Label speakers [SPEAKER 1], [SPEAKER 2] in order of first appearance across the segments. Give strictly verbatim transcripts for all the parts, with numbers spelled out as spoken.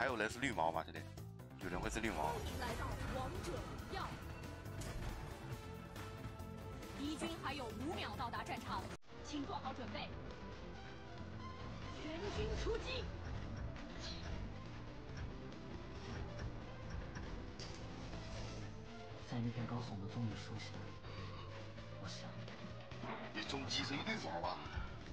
[SPEAKER 1] 还有人是绿毛吗？这里有人会是绿毛？
[SPEAKER 2] 欢迎来到王者荣耀。敌军还有五秒到达战场，请做好准备。全军出击！
[SPEAKER 3] 在那片高耸的棕榈树下，我想，
[SPEAKER 1] 你终极是一绿毛吧？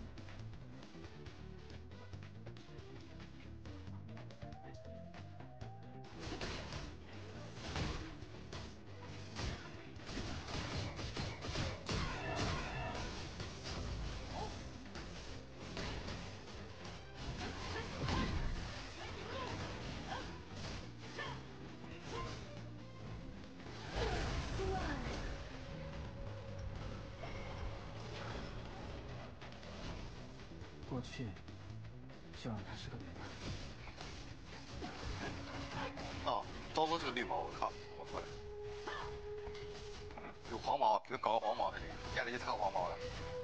[SPEAKER 3] 过去就让它是个谜吧。
[SPEAKER 1] 哦，刀哥是个绿毛，我靠，我错了。有黄毛，给我搞个黄毛的，家里就套黄毛了。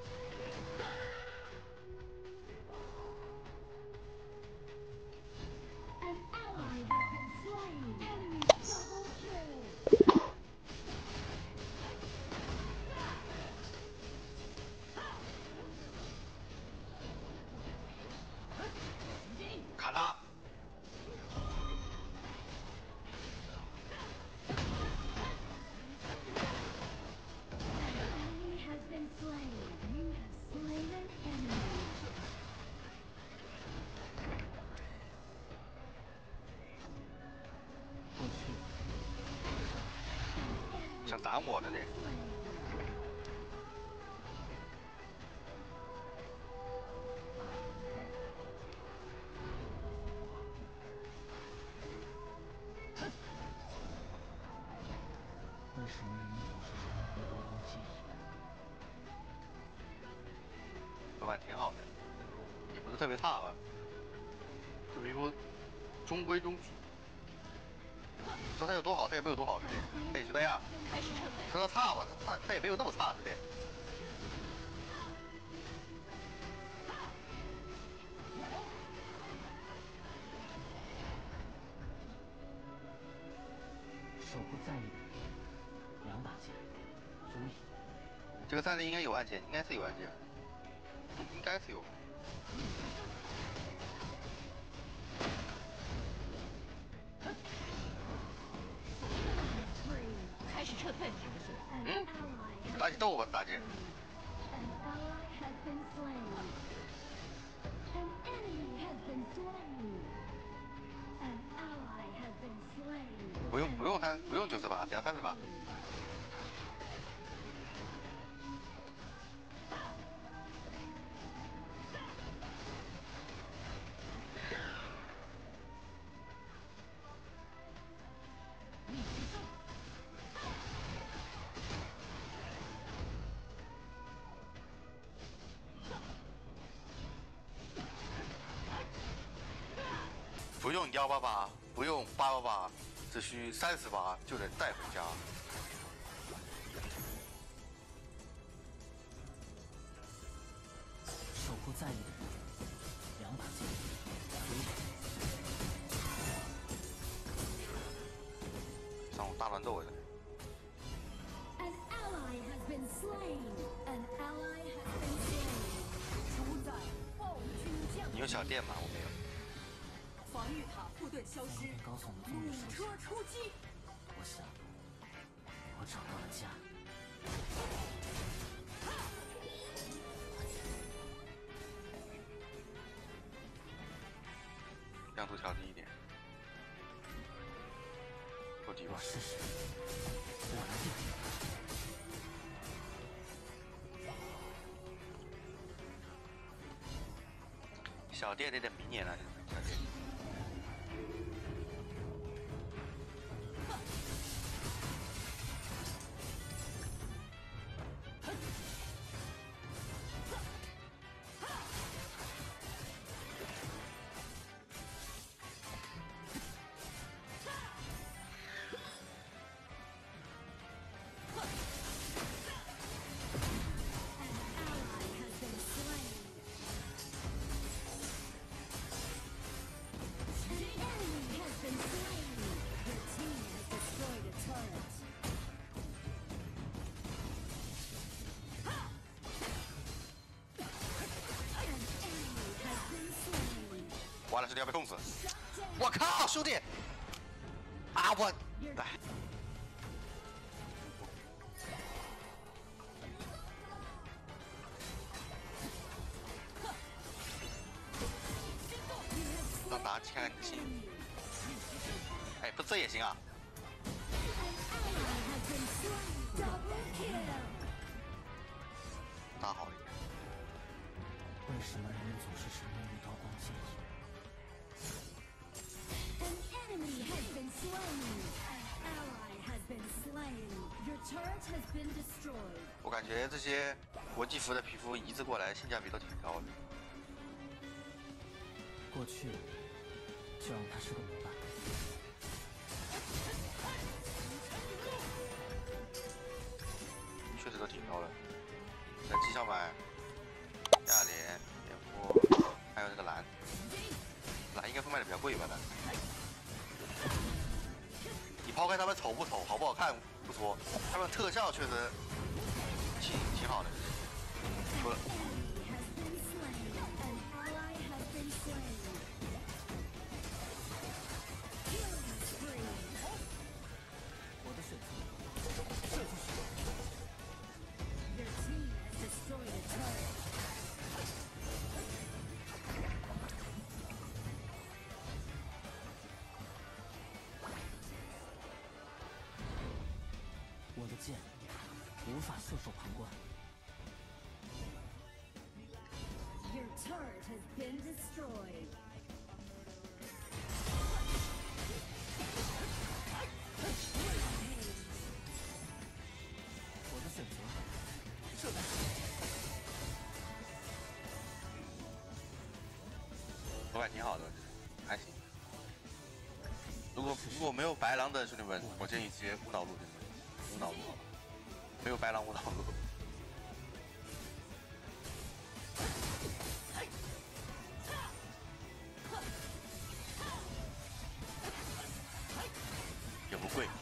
[SPEAKER 1] 卡拉。
[SPEAKER 3] 过去
[SPEAKER 1] 想打我的呢。
[SPEAKER 3] 为什么人们总是说回头无记忆？
[SPEAKER 1] 老板挺好的，也不是特别差吧，就比如中规中矩。说他有多好，他也没有多好，对不对？他也就那样。说他差吧，他他也没有那么差，对不对？
[SPEAKER 3] 手不在意的两把剑，足以。
[SPEAKER 1] 这个战力应该有按键，应该是有按键，应该是有。
[SPEAKER 2] 开始撤退。
[SPEAKER 1] 嗯，打起斗吧，大姐。不用不用三不用九十八，只要三十八。不用幺八八，不用八八八，只需三十八就能带回家。
[SPEAKER 3] 手不在意的人，两把剑，足以。
[SPEAKER 1] 上我大乱斗了。你有小电吗？我没有。
[SPEAKER 2] 防御塔护盾消失，
[SPEAKER 3] 高耸的棕榈树
[SPEAKER 2] 车
[SPEAKER 3] 下，
[SPEAKER 2] 出击。
[SPEAKER 3] 我想，我找到了家。
[SPEAKER 1] 亮度调低一点，够低吧？
[SPEAKER 3] 试试，我来定。
[SPEAKER 1] 小店得等明年了，小店。 完了，兄弟要被控死！我靠，兄弟！啊我，哎。 让大家看个心，哎，不这也行啊！大好的。
[SPEAKER 3] 为什么人们总是沉迷于刀光剑
[SPEAKER 2] 影？
[SPEAKER 1] 我感觉这些国际服的皮肤移植过来性价比都挺高的。
[SPEAKER 3] 过去就让它是个模板。
[SPEAKER 1] 确实都挺高的。在机上买亚莲、炎波，还有这个蓝，蓝应该会卖的比较贵吧？的。你抛开他们丑不丑、好不好看不说，他们特效确实挺挺好的。除了。
[SPEAKER 3] 我的剑无法袖手旁观。Your turret has been destroyed. 我的选择，这该是。
[SPEAKER 1] 手感挺好的，还行。如果如果没有白狼的兄弟们，我建议直接无脑路就行。 无脑路好了，没有白狼无脑路。也不贵。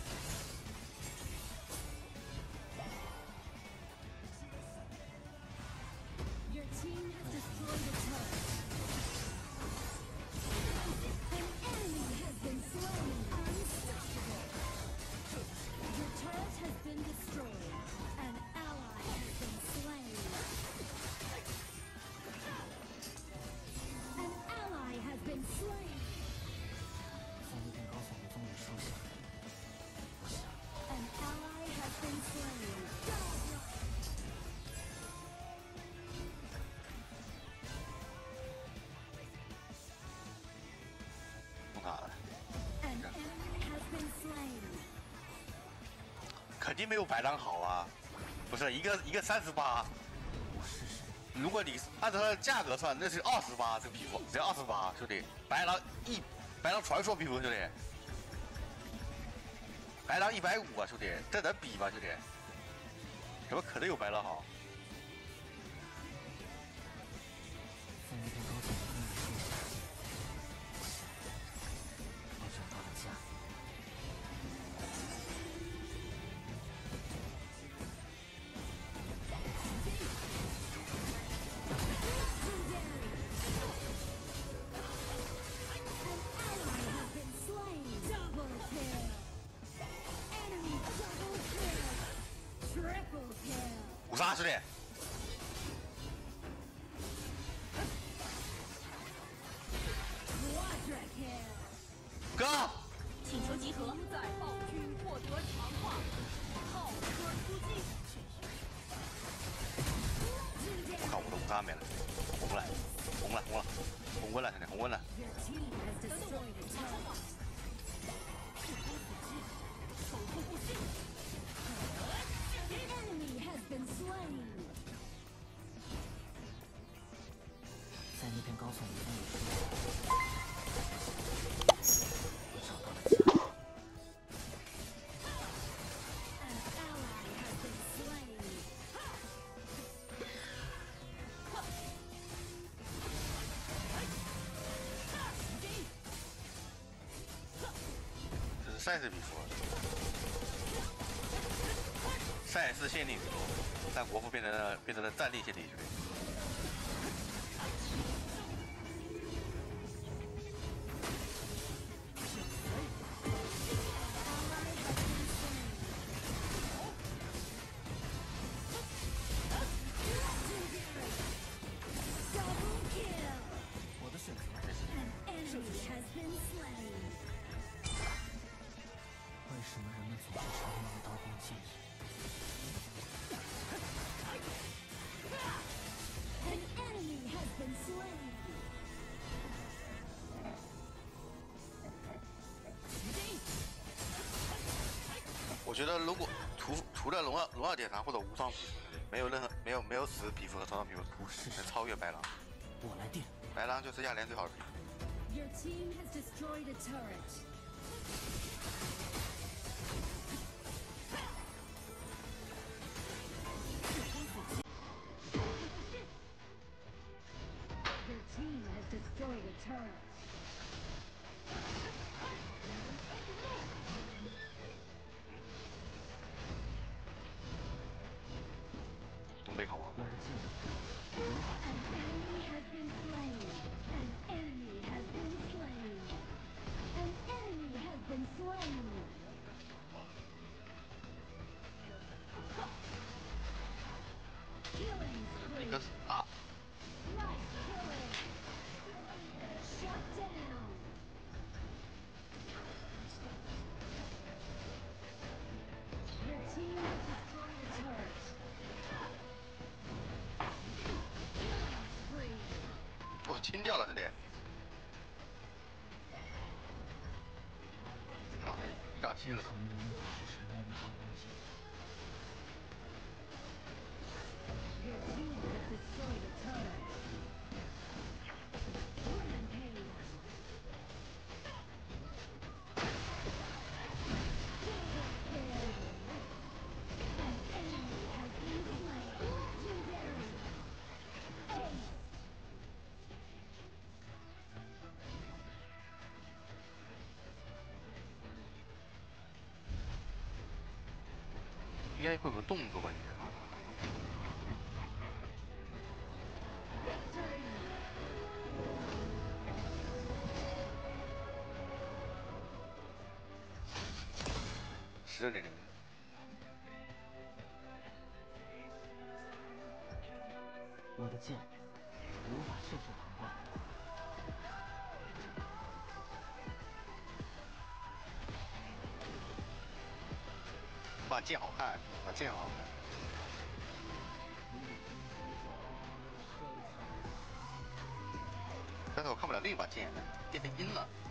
[SPEAKER 1] 肯定没有白狼好啊，不是一个一个三十八，如果你按照它的价格算，那是二十八这个皮肤，只要二十八，兄弟，白狼一白狼传说皮肤，兄弟，白狼一百五啊，兄弟，这能比吗，兄弟？怎么可能有白狼好？
[SPEAKER 3] 在那片高耸的枫叶树下，我找到了家。
[SPEAKER 1] 五杀兄弟，哥，
[SPEAKER 2] 请求集合，在暴君获得强化，炮车出击。
[SPEAKER 1] 我靠，我的五杀没了，红了，红了，红了，红温了，兄弟，红温了。
[SPEAKER 3] 在那片高耸的枫叶树下，我找到了家。
[SPEAKER 1] 这是赛事皮肤，赛事限定皮肤，但国服变成了变成了战力限定兄弟。 觉得如果除除了荣耀荣耀典藏或者无双皮肤，没有任何没有没有死皮肤和超常皮肤能超越白狼。
[SPEAKER 3] 我来定。
[SPEAKER 1] 白狼就是亚连最好的皮肤。
[SPEAKER 2] Your team has destroyed a turret. Your team has destroyed a turret.
[SPEAKER 1] 东北烤王。
[SPEAKER 3] 我的剑无法
[SPEAKER 2] An enemy has been slain. An enemy has been slain. An enemy has been slain. Killing
[SPEAKER 1] 一
[SPEAKER 2] spree.
[SPEAKER 1] 个是啊，
[SPEAKER 2] Nice killing. Shut down. Your team has destroyed a turret. Killing spree.
[SPEAKER 1] 我清掉了这里。啊，炸气了。
[SPEAKER 3] 什么无法是什么无法攻击。
[SPEAKER 2] Your team has destroyed a turret. Rampage. Double kill. An enemy has been slain. Legendary. Ace.
[SPEAKER 1] 应该会有个动作吧？应该。
[SPEAKER 2] Victory.
[SPEAKER 1] 十点零。
[SPEAKER 3] 我的剑无法束缚旁观。
[SPEAKER 1] 把剑好看，把剑好看。但是我看不了另一把剑，变成阴了。